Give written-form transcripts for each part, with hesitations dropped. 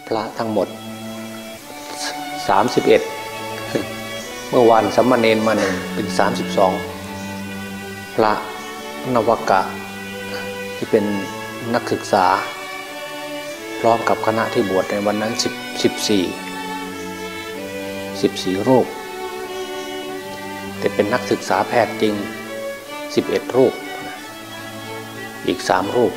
พระทั้งหมด31เมื่อวานสามเณรมาหนึ่งเป็น32พระนวกะที่เป็นนักศึกษาพร้อมกับคณะที่บวชในวันนั้น14รูปแต่เป็นนักศึกษาแพทย์จริง11รูปอีก3รูป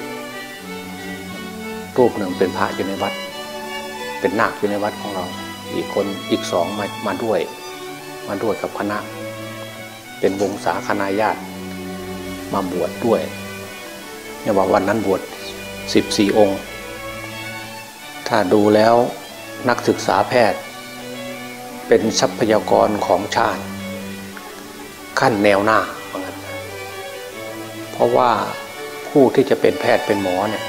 หนึ่งเป็นพระอยู่ในวัดเป็นนาคอยู่ในวัดของเราอีก2มาด้วยกับคณะเป็นวงศาคณาญาติมาบวชด้วยเนี่ยว่าวันนั้นบวช14องค์ถ้าดูแล้วนักศึกษาแพทย์เป็นทรัพยากรของชาติขั้นแนวหน้าเพราะว่าผู้ที่จะเป็นแพทย์เป็นหมอเนี่ย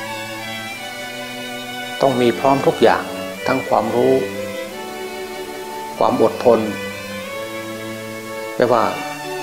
ต้องมีพร้อมทุกอย่างทั้งความรู้ความอดทนแปลว่า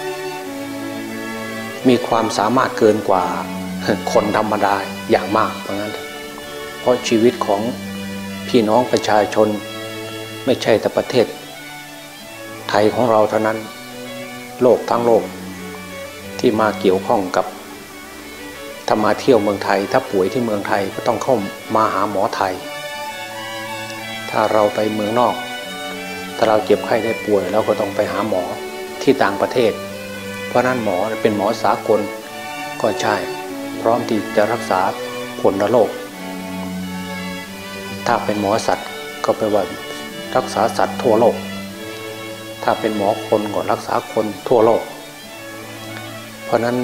มีความสามารถเกินกว่าคนธรรมดาอย่างมากเพราะชีวิตของพี่น้องประชาชนไม่ใช่แต่ประเทศไทยของเราเท่านั้นโลกทั้งโลกที่มาเกี่ยวข้องกับถ้ามาเที่ยวเมืองไทยถ้าป่วยที่เมืองไทยก็ต้องเข้ามาหาหมอไทยถ้าเราไปเมืองนอกถ้าเราเจ็บไข้ได้ป่วยเราก็ต้องไปหาหมอที่ต่างประเทศเพราะนั้นหมอเป็นหมอสากลก็ใช่พร้อมที่จะรักษาคนละโรคถ้าเป็นหมอสัตว์ก็แปลว่ารักษาสัตว์ทั่วโลกถ้าเป็นหมอคนก็รักษาคนทั่วโลกเพราะนั้น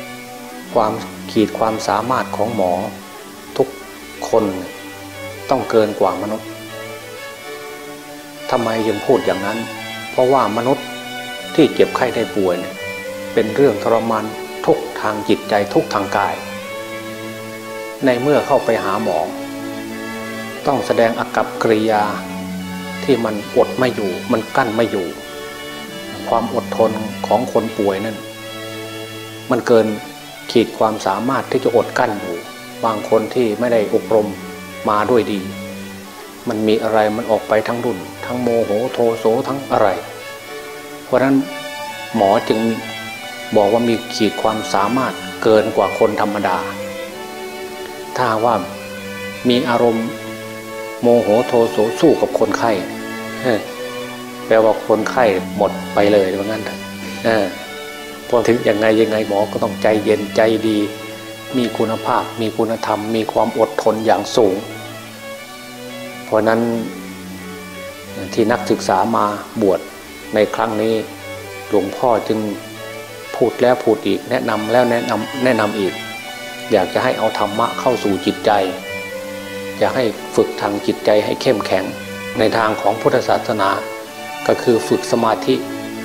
ความสามารถของหมอทุกคนต้องเกินกว่ามนุษย์ทำไมยังพูดอย่างนั้นเพราะว่ามนุษย์ที่เจ็บไข้ได้ป่วยเนี่ยเป็นเรื่องทรมานทุกทางจิตใจทุกทางกายในเมื่อเข้าไปหาหมอต้องแสดงอากัปกิริยาที่มันอดไม่อยู่มันกั้นไม่อยู่ความอดทนของคนป่วยนั่นมันเกินขีดความสามารถที่จะอดกั้นอยู่บางคนที่ไม่ได้อบรมมาด้วยดีมันมีอะไรมันออกไปทั้งรุ่นทั้งโมโหโทโสทั้งอะไรเพราะฉะนั้นหมอจึงบอกว่ามีขีดความสามารถเกินกว่าคนธรรมดาถ้าว่ามีอารมณ์โมโหโทโสสู้กับคนไข้แปลว่าคนไข้หมดไปเลยว่างั้นพอถึงยังไงหมอก็ต้องใจเย็นใจดีมีคุณภาพมีคุณธรรมมีความอดทนอย่างสูงเพราะนั้นที่นักศึกษามาบวชในครั้งนี้หลวงพ่อจึงพูดแล้วพูดอีกแนะนำแล้วแนะนำอีกอยากจะให้เอาธรรมะเข้าสู่จิตใจอยากให้ฝึกทางจิตใจให้เข้มแข็งในทางของพุทธศาสนาก็คือฝึกสมาธิ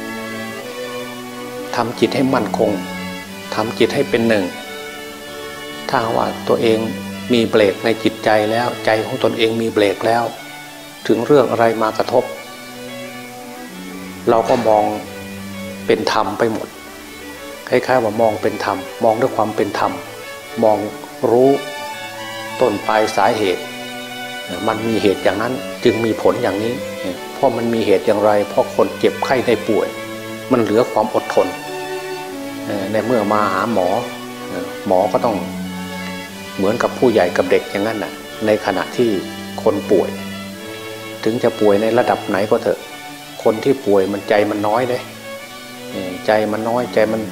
ทำจิตให้มั่นคงทำจิตให้เป็นหนึ่งถ้าว่าตัวเองมีเบรกในจิตใจแล้วใจของตนเองมีเบรกแล้วถึงเรื่องอะไรมากระทบเราก็มองเป็นธรรมไปหมดคล้ายๆว่ามองเป็นธรรมมองด้วยความเป็นธรรมมองรู้ต้นปลายสาเหตุมันมีเหตุอย่างนั้นจึงมีผลอย่างนี้เพราะมันมีเหตุอย่างไรเพราะคนเจ็บไข้ได้ป่วยมันเหลือความอดทนในเมื่อมาหาหมอก็ต้องเหมือนกับผู้ใหญ่กับเด็กอย่างนั้นน่ะในขณะที่คนป่วยถึงจะป่วยในระดับไหนก็เถอะคนที่ป่วยมันใจมันน้อยเลยใจมันน้อยใจมัน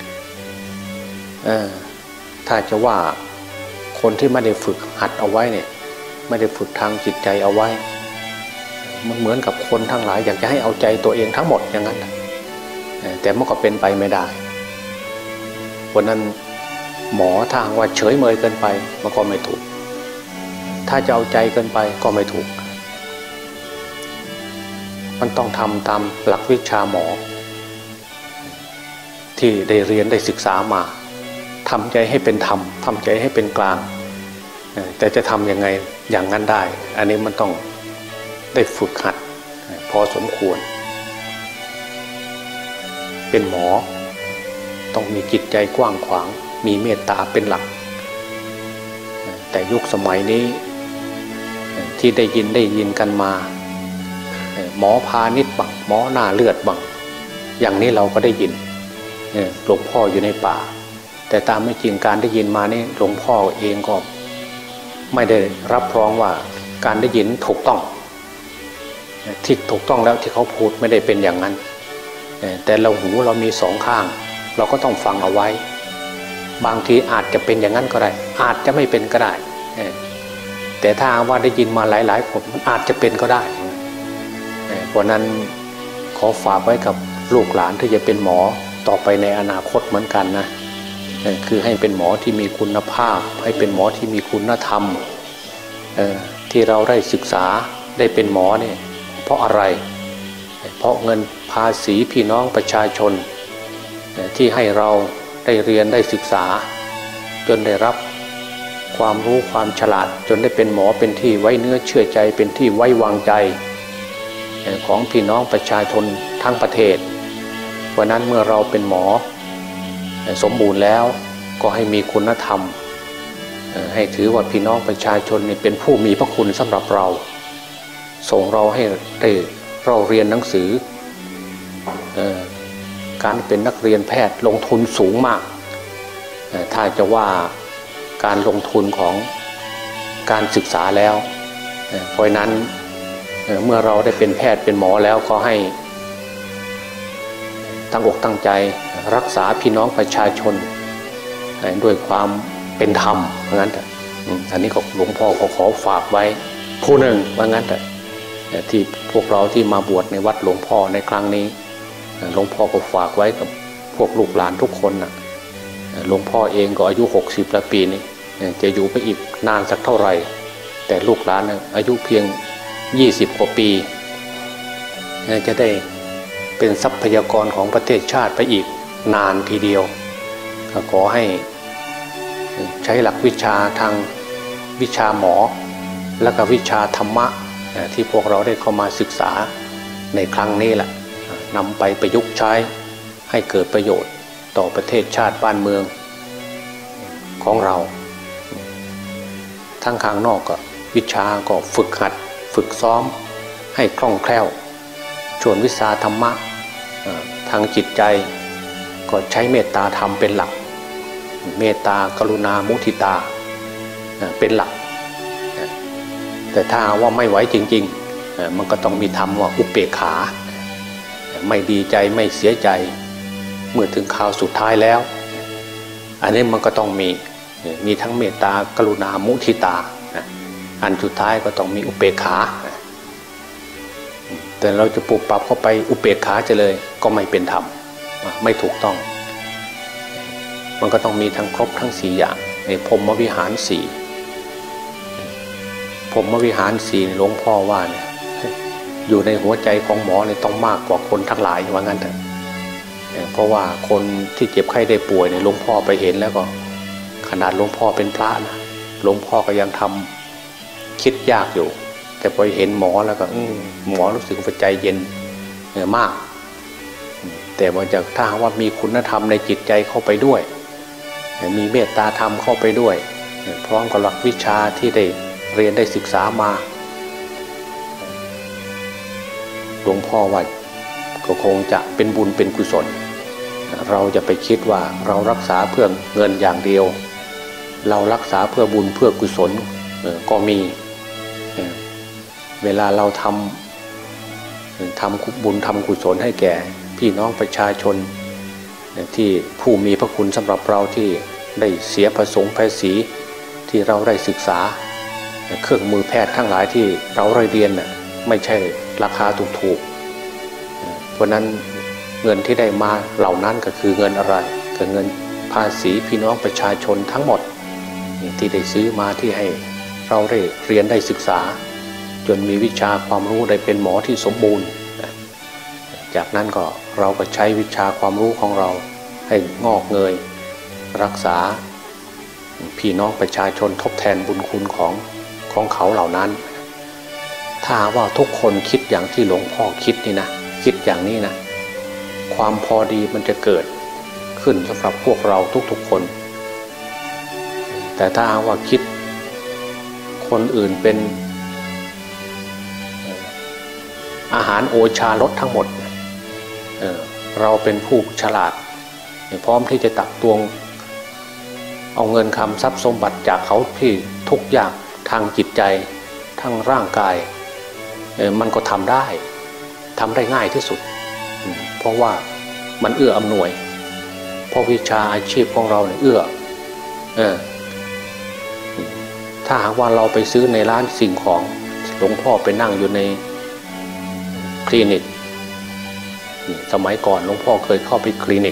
ถ้าจะว่าคนที่ไม่ได้ฝึกหัดเอาไว้เนี่ยไม่ได้ฝึกทางจิตใจเอาไว้มันเหมือนกับคนทั้งหลายอยากจะให้เอาใจตัวเองทั้งหมดอย่างนั้นแต่มันก็เป็นไปไม่ได้เพราะนั้นหมอทางว่าเฉยเมยเกินไปมันก็ไม่ถูกถ้าจะเอาใจเกินไปก็ไม่ถูกมันต้องทำตามหลักวิชาหมอที่ได้เรียนได้ศึกษามาทำใจให้เป็นธรรมทำใจให้เป็นกลางแต่จะทำยังไงอย่างนั้นได้อันนี้มันต้องได้ฝึกหัดพอสมควรเป็นหมอต้องมีจิตใจกว้างขวางมีเมตตาเป็นหลักแต่ยุคสมัยนี้ที่ได้ยินกันมาหมอพาณิชย์บังหมอหน้าเลือดบังอย่างนี้เราก็ได้ยินหลวงพ่ออยู่ในป่าแต่ตามไม่จริงการได้ยินมานี่หลวงพ่อเองก็ไม่ได้รับรองว่าการได้ยินถูกต้องที่ถูกต้องแล้วที่เขาพูดไม่ได้เป็นอย่างนั้นแต่เราหูเรามีสองข้างเราก็ต้องฟังเอาไว้บางทีอาจจะเป็นอย่างนั้นก็ได้อาจจะไม่เป็นก็ได้แต่ถ้าว่าได้ยินมาหลายๆคนมันอาจจะเป็นก็ได้เพราะนั้นขอฝากไว้กับลูกหลานที่จะเป็นหมอต่อไปในอนาคตเหมือนกันนะคือให้เป็นหมอที่มีคุณภาพให้เป็นหมอที่มีคุณธรรมที่เราได้ศึกษาได้เป็นหมอเนี่ยเพราะอะไรเพราะเงินภาษีพี่น้องประชาชนที่ให้เราได้เรียนได้ศึกษาจนได้รับความรู้ความฉลาดจนได้เป็นหมอเป็นที่ไว้เนื้อเชื่อใจเป็นที่ไว้วางใจของพี่น้องประชาชนทั้งประเทศเพราะนั้นเมื่อเราเป็นหมอสมบูรณ์แล้วก็ให้มีคุณธรรมให้ถือว่าพี่น้องประชาชนเป็นผู้มีพระคุณสำหรับเราส่งเราให้ได้เราเรียนหนังสือการเป็นนักเรียนแพทย์ลงทุนสูงมากถ้าจะว่าการลงทุนของการศึกษาแล้วเพราะนั้นเมื่อเราได้เป็นแพทย์เป็นหมอแล้วก็ให้ตั้งอกตั้งใจรักษาพี่น้องประชาชนด้วยความเป็นธรรมเพราะงั้นอันนี้ก็หลวงพ่อขอฝากไว้ผู้หนึ่งว่างั้นที่พวกเราที่มาบวชในวัดหลวงพ่อในครั้งนี้หลวงพ่อก็ฝากไว้กับพวกลูกหลานทุกคนนะหลวงพ่อเองก็อายุ60แล้วปีนี้จะอยู่ไปอีกนานสักเท่าไหร่แต่ลูกหลานอายุเพียง20 กว่าปีจะได้เป็นทรัพยากรของประเทศชาติไปอีกนานทีเดียวขอให้ใช้หลักวิชาทางวิชาหมอและก็วิชาธรรมะที่พวกเราได้เข้ามาศึกษาในครั้งนี้แหละนำไปประยุกต์ใช้ให้เกิดประโยชน์ต่อประเทศชาติบ้านเมืองของเราทั้งข้างนอกก็วิชาก็ฝึกหัดฝึกซ้อมให้คล่องแคล่วส่วนวิชาธรรมะทางจิตใจก็ใช้เมตตาธรรมเป็นหลักเมตตากรุณามุทิตาเป็นหลักแต่ถ้าว่าไม่ไหวจริงๆมันก็ต้องมีธรรมว่าอุเบกขาไม่ดีใจไม่เสียใจเมื่อถึงคราวสุดท้ายแล้วอันนี้มันก็ต้องมีทั้งเมตตากรุณามุทิตาอันสุดท้ายก็ต้องมีอุเบกขาแต่เราจะปรับเข้าไปอุเบกขาจะเลยก็ไม่เป็นธรรมไม่ถูกต้องมันก็ต้องมีทั้งครบทั้ง4อย่างในพรหมวิหาร4พรหมวิหาร4หลวงพ่อว่าเนี่ยอยู่ในหัวใจของหมอเนี่ยต้องมากกว่าคนทั้งหลายว่างั้นเถอะเพราะว่าคนที่เจ็บไข้ได้ป่วยเนี่ยหลวงพ่อไปเห็นแล้วก็ขนาดหลวงพ่อเป็นพระนะหลวงพ่อก็ยังทำคิดยากอยู่แต่พอเห็นหมอแล้วก็หมอรู้สึกว่าใจเย็นมากแต่ว่าถ้าว่ามีคุณธรรมในจิตใจเข้าไปด้วยมีเมตตาธรรมเข้าไปด้วยพร้อมกับหลักวิชาที่ได้เรียนได้ศึกษามาหลวงพ่อว่าก็คงจะเป็นบุญเป็นกุศลเราจะไปคิดว่าเรารักษาเพื่อเงินอย่างเดียวเรารักษาเพื่อบุญเพื่อกุศลก็มีเวลาเราทำบุญทำกุศลให้แก่พี่น้องประชาชนที่ผู้มีพระคุณสำหรับเราที่ได้เสียภาษีที่เราได้ศึกษาเครื่องมือแพทย์ทั้งหลายที่เราได้เรียนไม่ใช่ราคาถูกเพราะนั้นเงินที่ได้มาเหล่านั้นก็คือเงินอะไรก็เงินภาษีพี่น้องประชาชนทั้งหมดที่ได้ซื้อมาที่ให้เราได้เรียนได้ศึกษาจนมีวิชาความรู้ได้เป็นหมอที่สมบูรณ์จากนั้นก็เราก็ใช้วิชาความรู้ของเราให้งอกเงยรักษาพี่น้องประชาชนทดแทนบุญคุณของเขาเหล่านั้นถ้าว่าทุกคนคิดอย่างที่หลวงพ่อคิดนี่นะคิดอย่างนี้นะความพอดีมันจะเกิดขึ้นสำหรับพวกเราทุกๆคนแต่ถ้าว่าคิดคนอื่นเป็นอาหารโอชารสทั้งหมดเราเป็นผู้ฉลาดพร้อมที่จะตักตวงเอาเงินคำทรัพย์สมบัติจากเขาที่ทุกอย่างทางจิตใจทั้งร่างกายมันก็ทำได้ง่ายที่สุดเพราะว่ามันเอื้ออำนวยเพราะวิชาอาชีพของเราเนี่ยเอื้อถ้าหากว่าเราไปซื้อในร้านสิ่งของหลวงพ่อไปนั่งอยู่ในคลินิกสมัยก่อนหลวงพ่อเคยเข้าไปคลินิก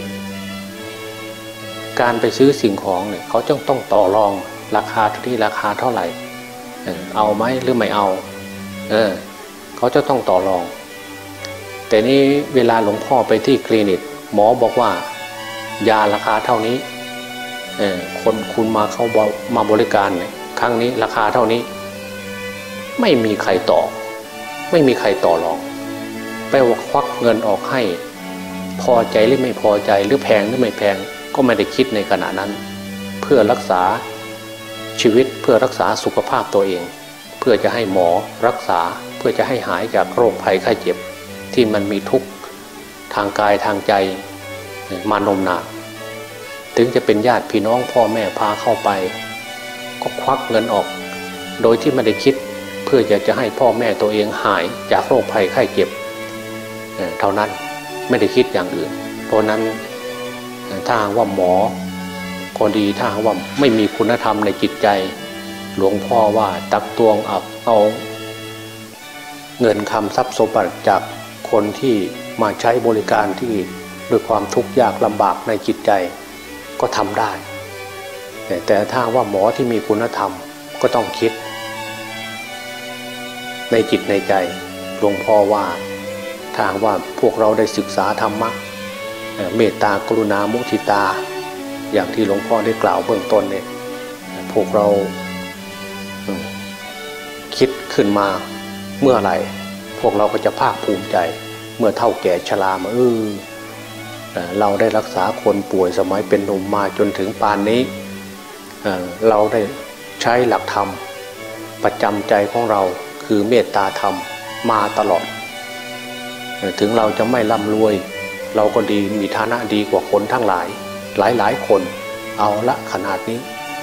การไปซื้อสิ่งของเนี่ยเขาต้องต่อรองราคาที่ราคาเท่าไหร่เอาไหมหรือไม่เอาเขาจะต้องต่อรองแต่นี้เวลาหลวงพ่อไปที่คลินิกหมอบอกว่ายาราคาเท่านี้คุณมาบริการเนี่ยครั้งนี้ราคาเท่านี้ไม่มีใครต่อรองไปว่าควักเงินออกให้พอใจหรือไม่พอใจหรือแพงหรือไม่แพงก็ไม่ได้คิดในขณะนั้นเพื่อรักษาชีวิตเพื่อรักษาสุขภาพตัวเองเพื่อจะให้หมอรักษาเพื่อจะให้หายจากโรคภัยไข้เจ็บที่มันมีทุกข์ทางกายทางใจมานมนานถึงจะเป็นญาติพี่น้องพ่อแม่พาเข้าไปก็ควักเงินออกโดยที่ไม่ได้คิดเพื่อจะให้พ่อแม่ตัวเองหายจากโรคภัยไข้เจ็บเท่านั้นไม่ได้คิดอย่างอื่นเพราะนั้นถ้าว่าหมอก็ดีถ้าว่าไม่มีคุณธรรมในจิตใจหลวงพ่อว่าตักตวงเอาเงินคำทรัพย์สมบัติจากคนที่มาใช้บริการที่ด้วยความทุกข์ยากลำบากในจิตใจก็ทำได้แต่ถ้าว่าหมอที่มีคุณธรรมก็ต้องคิดในจิตในใจหลวงพ่อว่าถ้าว่าพวกเราได้ศึกษาธรรมะเมตตากรุณามุทิตาอย่างที่หลวงพ่อได้กล่าวเบื้องต้นเนี่ยพวกเราคิดขึ้นมาเมื่อไหร่พวกเราก็จะภาคภูมิใจเมื่อเฒ่าแก่ชรามาเราได้รักษาคนป่วยสมัยเป็นหนุ่มมาจนถึงป่านนี้เราได้ใช้หลักธรรมประจำใจของเราคือเมตตาธรรมมาตลอดถึงเราจะไม่ร่ำรวยเราก็ดีมีฐานะดีกว่าคนทั้งหลายคนเอาละขนาดนี้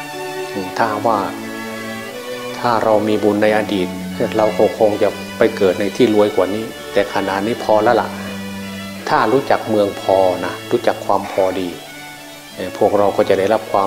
ถ้าเรามีบุญในอดีตเราคงจะไปเกิดในที่รวยกว่านี้แต่ขนาดนี้พอแล้วล่ะถ้ารู้จักเมืองพอนะรู้จักความพอดีพวกเราก็จะได้รับความ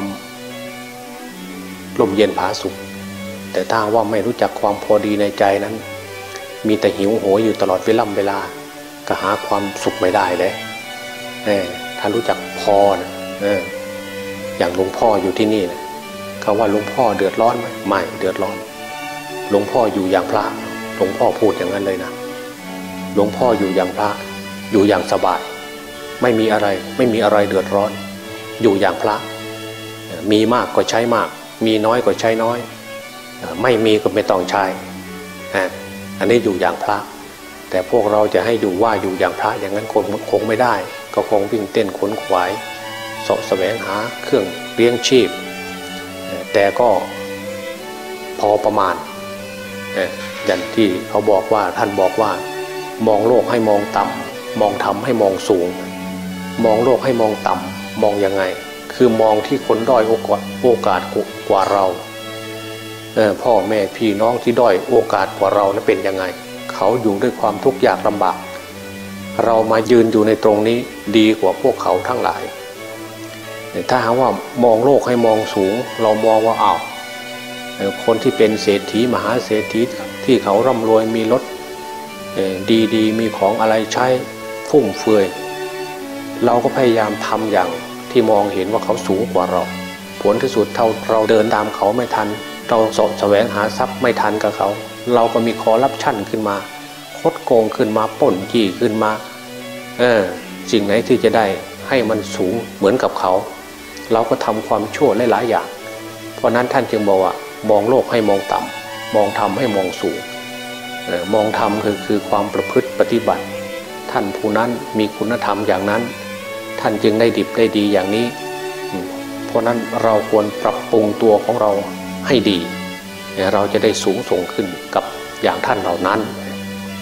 ร่มเย็นผาสุขแต่ถ้าว่าไม่รู้จักความพอดีในใจนั้นมีแต่หิวโหยอยู่ตลอดเวลาก็หาความสุขไม่ได้เลยถ้ารู้จักพอนะอย่างหลวงพ่ออยู่ที่นี่นะเขาว่าหลวงพ่อเดือดร้อนไหมไม่เดือดร้อนหลวงพ่ออยู่อย่างพระหลวงพ่อพูดอย่างนั้นเลยนะหลวงพ่ออยู่อย่างพระอยู่อย่างสบายไม่มีอะไรเดือดร้อนอยู่อย่างพระมีมากก็ใช้มากมีน้อยก็ใช้น้อยไม่มีก็ไม่ต้องใช้อันนี้อยู่อย่างพระแต่พวกเราจะให้อยู่อย่างพระอย่างนั้นคงไม่ได้ก็คงวิ่งเต้นขนขวายเสาะแสวงหาเครื่องเลี้ยงชีพแต่ก็พอประมาณอย่างที่เขาบอกว่าท่านบอกว่ามองโลกให้มองต่ำมองธรรมให้มองสูงมองโลกให้มองต่ำมองยังไงคือมองที่คนด้อยโอกาสกว่าเราพ่อแม่พี่น้องที่ด้อยโอกาสกว่าเรานั้นเป็นยังไงเขาอยู่ด้วยความทุกข์ยากลำบากเรามายืนอยู่ในตรงนี้ดีกว่าพวกเขาทั้งหลายถ้าหากว่ามองโลกให้มองสูงเรามองว่าคนที่เป็นเศรษฐีมหาเศรษฐีที่เขาร่ำรวยมีรถดีมีของอะไรใช้ฟุ่มเฟือยเราก็พยายามทำอย่างที่มองเห็นว่าเขาสูงกว่าเราผลที่สุดเราเดินตามเขาไม่ทันเราเสาะแสวงหาทรัพย์ไม่ทันกับเขาเราก็มีคอร์รัปชันขึ้นมาคดโกงขึ้นมาปล้นจี้ขึ้นมาสิ่งไหนที่จะได้ให้มันสูงเหมือนกับเขาเราก็ทำความชั่วหลายอย่างเพราะนั้นท่านจึงบอกว่ามองโลกให้มองต่ำมองธรรมให้มองสูงมองธรรมคือความประพฤติปฏิบัติท่านผู้นั้นมีคุณธรรมอย่างนั้นท่านจึงได้ดิบได้ดีอย่างนี้เพราะนั้นเราควรปรับปรุงตัวของเราให้ดีเราจะได้สูงส่งขึ้นกับอย่างท่านเหล่านั้น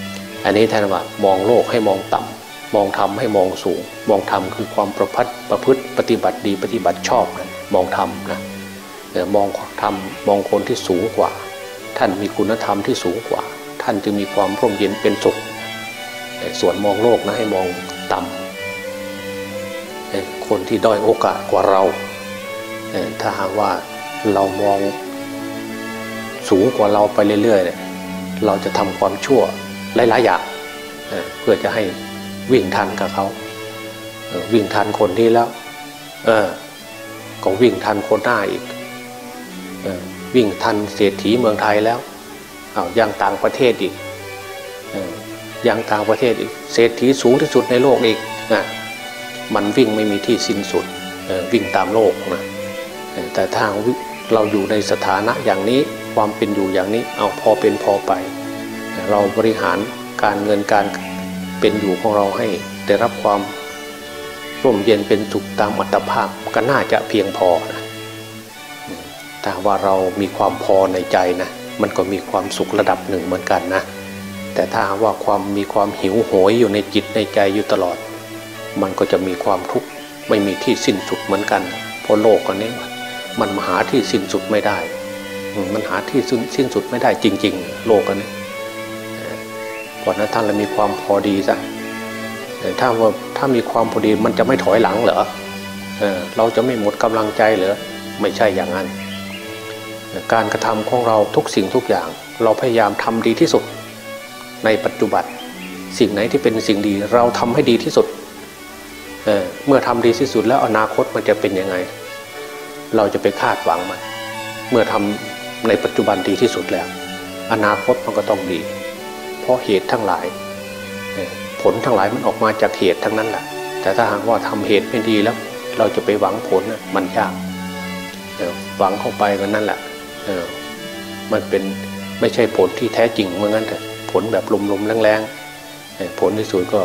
อันนี้ท่านว่ามองโลกให้มองต่ำมองธรรมให้มองสูงมองธรรมคือความประพฤติปฏิบัติดีปฏิบัติชอบนะมองธรรมนะมองธรรมมองคนที่สูงกว่าท่านมีคุณธรรมที่สูงกว่าท่านจึงมีความร่มเย็นเป็นสุขส่วนมองโลกนะให้มองต่ำคนที่ด้อยโอกาสกว่าเราถ้าหากว่าเรามองสูงกว่าเราไปเรื่อยๆเราจะทำความชั่วหลายๆอย่างเพื่อจะให้วิ่งทันกับเขาวิ่งทันคนนี้แล้วก็วิ่งทันคนหน้าอีกวิ่งทันเศรษฐีเมืองไทยแล้วยังต่างประเทศอีกยังต่างประเทศอีกเศรษฐีสูงที่สุดในโลกอีกมันวิ่งไม่มีที่สิ้นสุดวิ่งตามโลกนะแต่ถ้าเราอยู่ในสถานะอย่างนี้ความเป็นอยู่อย่างนี้เอาพอเป็นพอไปเราบริหารการเงินการเป็นอยู่ของเราให้ได้รับความร่มเย็นเป็นสุขตามอัตภาพก็น่าจะเพียงพอนะถ้าว่าเรามีความพอในใจนะมันก็มีความสุขระดับหนึ่งเหมือนกันนะแต่ถ้าว่ามีความหิวโหยอยู่ในจิตในใจอยู่ตลอดมันก็จะมีความทุกข์ไม่มีที่สิ้นสุดเหมือนกันเพราะโลกอันนี้มันหาที่สิ้นสุดไม่ได้มันหาที่สิ้นสุดไม่ได้จริงๆโลกอันนี้ก่อนนั้นท่านเรามีความพอดีซะถ้ามีความพอดีมันจะไม่ถอยหลังเหรอเราจะไม่หมดกำลังใจเหรอไม่ใช่อย่างนั้นการกระทำของเราทุกสิ่งทุกอย่างเราพยายามทำดีที่สุดในปัจจุบันสิ่งไหนที่เป็นสิ่งดีเราทำให้ดีที่สุดเมื่อทำดีที่สุดแล้วอนาคตมันจะเป็นยังไงเราจะไปคาดหวังมันเมื่อทำในปัจจุบันดีที่สุดแล้วอนาคตมันก็ต้องดีเพราะเหตุทั้งหลายผลทั้งหลายมันออกมาจากเหตุทั้งนั้นแหละแต่ถ้าหากว่าทำเหตุไม่ดีแล้วเราจะไปหวังผลมันยากหวังเข้าไปกันนั่นแหละมันเป็นไม่ใช่ผลที่แท้จริงเหมือนกันแต่ผลแบบลมๆแรงๆผลที่สุดก็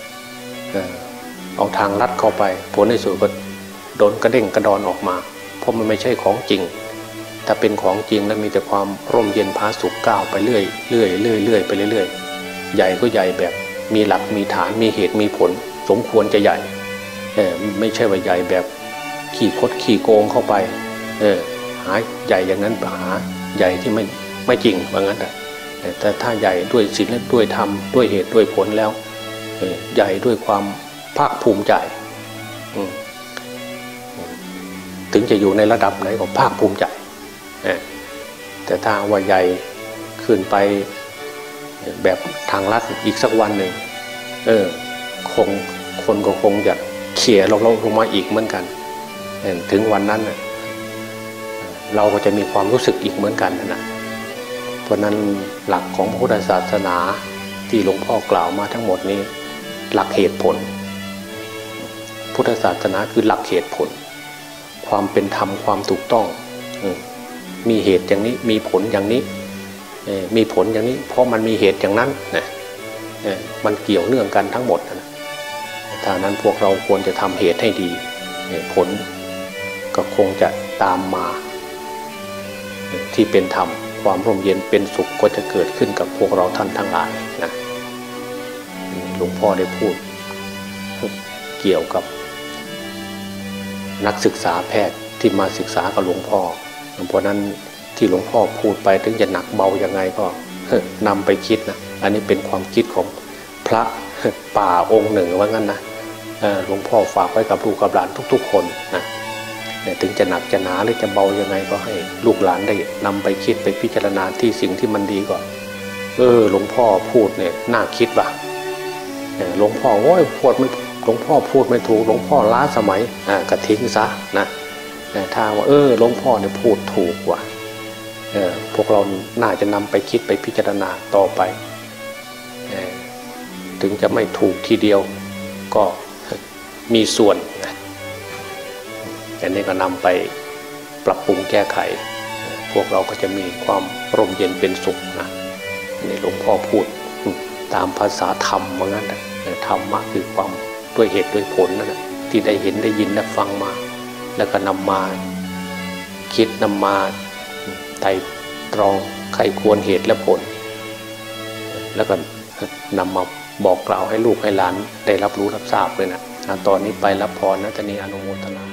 เอาทางลัดเข้าไปผลที่สุดก็โดนกระเด้งกระดอนออกมาเพราะมันไม่ใช่ของจริงถ้าเป็นของจริงแล้วมีแต่ความร่มเย็นผาสุกก้าวไปเรื่อยเรื่อยเรื่อยเรื่อยไปเรื่อยๆใหญ่ก็ใหญ่แบบมีหลักมีฐานมีเหตุมีผลสมควรจะใหญ่ไม่ใช่ว่าใหญ่แบบขี่คดขี่โกงเข้าไปหาใหญ่อย่างนั้นหาใหญ่ที่ไม่จริงว่างั้นแต่ถ้าใหญ่ด้วยศีลและด้วยธรรมด้วยเหตุด้วยผลแล้วใหญ่ด้วยความภาคภูมิใจถึงจะอยู่ในระดับไหนก็ภาคภูมิใจแต่ถ้าว่าใหญ่ขึ้นไปแบบทางลัดอีกสักวันหนึ่งคนก็คงจะเขี่ยลงมาอีกเหมือนกันถึงวันนั้นเราก็จะมีความรู้สึกอีกเหมือนกันนะเพราะนั้นหลักของพุทธศาสนาที่หลวงพ่อกล่าวมาทั้งหมดนี้หลักเหตุผลพุทธศาสนาคือหลักเหตุผลความเป็นธรรมความถูกต้องมีเหตุอย่างนี้มีผลอย่างนี้มีผลอย่างนี้เพราะมันมีเหตุอย่างนั้นนะมันเกี่ยวเนื่องกันทั้งหมดนะถ้านั้นพวกเราควรจะทำเหตุให้ดีผลก็คงจะตามมาที่เป็นธรรมความร่มเย็นเป็นสุขก็จะเกิดขึ้นกับพวกเราท่านทั้งหลายนะหลวงพ่อได้พูดเกี่ยวกับนักศึกษาแพทย์ที่มาศึกษากับหลวงพ่อเพราะนั้นที่หลวงพ่อพูดไปถึงจะหนักเบายังไงก็นำไปคิดนะอันนี้เป็นความคิดของพระป่าองค์หนึ่งว่างั้นนะหลวงพ่อฝากไว้กับลูกกับหลานทุกๆคนนะถึงจะหนักจะหนาหรือจะเบายังไงก็ให้ลูกหลานได้นำไปคิดไปพิจารณาที่สิ่งที่มันดีก่อนหลวงพ่อพูดเนี่ยน่าคิดว่ะหลวงพ่อโอ้ยพูดมันหลวงพ่อพูดไม่ถูกหลวงพ่อล้าสมัยก็ทิ้งซะนะถ้าว่าหลวงพ่อเนี่ยพูดถูกว่ะพวกเราน่าจะนำไปคิดไปพิจารณาต่อไปถึงจะไม่ถูกทีเดียวก็มีส่วนอันนี้ก็นำไปปรับปรุงแก้ไขพวกเราก็จะมีความร่มเย็นเป็นสุขนะนี่หลวงพ่อพูดตามภาษาธรรมว่างั้นธรรมะคือความด้วยเหตุด้วยผลนั่นแหละที่ได้เห็นได้ยินได้ฟังมาแล้วก็นำมาคิดนำมาไต่ตรองไขควรเหตุและผลแล้วก็นำมาบอกกล่าวให้ลูกให้หลานได้รับรู้รับทราบเลยนะตอนนี้ไปรับพรนะจะนีอนุโมทนา